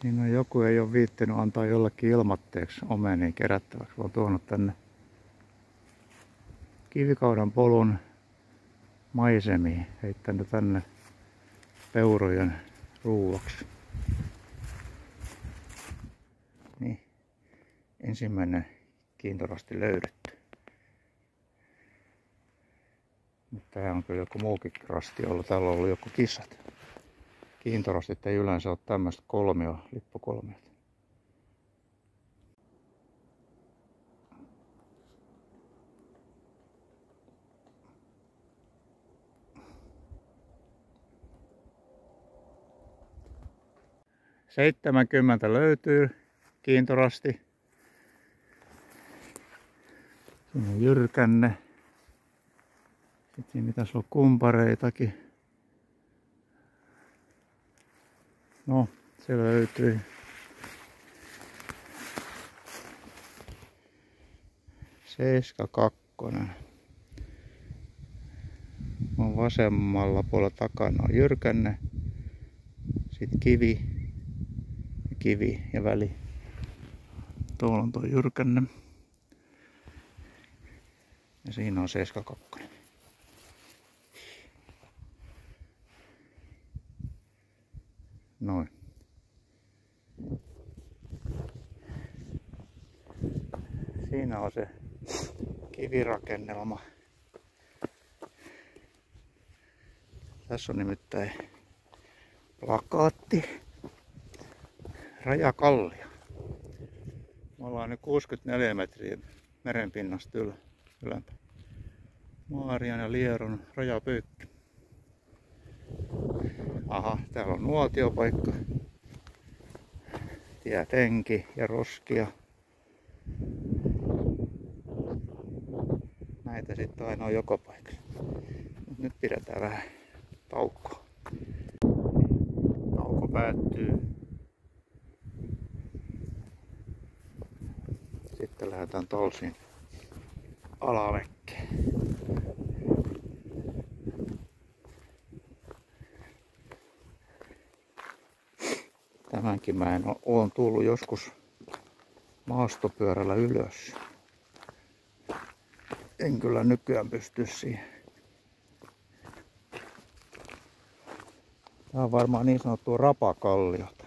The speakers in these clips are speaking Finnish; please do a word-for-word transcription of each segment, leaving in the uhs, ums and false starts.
Siinä on joku ei ole viittinyt antaa jollekin ilmatteeksi omenia kerättäväksi, vaan tuonut tänne kivikaudan polun maisemiin, heittänyt tänne peurojen ruuaksi. Niin, ensimmäinen kiintorasti löydetty. Mutta tää on kyllä joku muukin rasti ollut. Täällä on ollut joku kissat. Kiintorastit ei yleensä ole tämmöistä kolmio, lippukolmiota. seitsemänkymmentä löytyy kiintorasti. Siinä on jyrkänne. Sitten siinä pitäisi olla kumpareitakin. No, se löytyi. seitsemänkymmentäkaksi. On vasemmalla puolella takana on jyrkänne. Sitten kivi. Ja kivi ja väli. Tuolla on tuo jyrkänne. Ja siinä on seitsemänkymmentäkaksi. Noin. Siinä on se kivirakennelma. Tässä on nimittäin plakaatti. Rajakallio. Me ollaan nyt kuusikymmentäneljä metriä merenpinnasta ylä, ylempää. Maarian ja Lieron rajapyykki. Aha, täällä on nuotiopaikka. Tietenki ja roskia. Näitä sitten aina on joka paikassa. Nyt pidetään vähän taukoa. Tauko päättyy. Sitten lähdetään Tolsin alavekkeen. Tämänkin mä en ole tullut joskus maastopyörällä ylös. En kyllä nykyään pysty siihen. Tää on varmaan niin sanottua rapakalliota.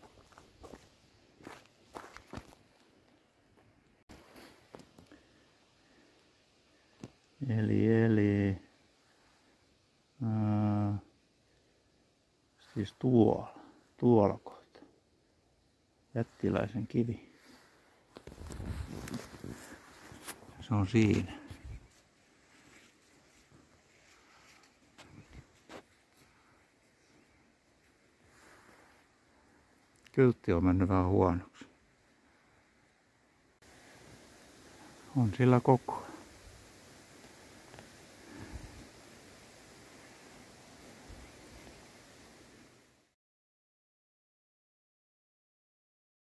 Eli, eli... Ää, siis tuolla, tuolla kohta. Jättiläisen kivi. Se on siinä. Kyltti on mennyt vähän huonoksi. On sillä koko.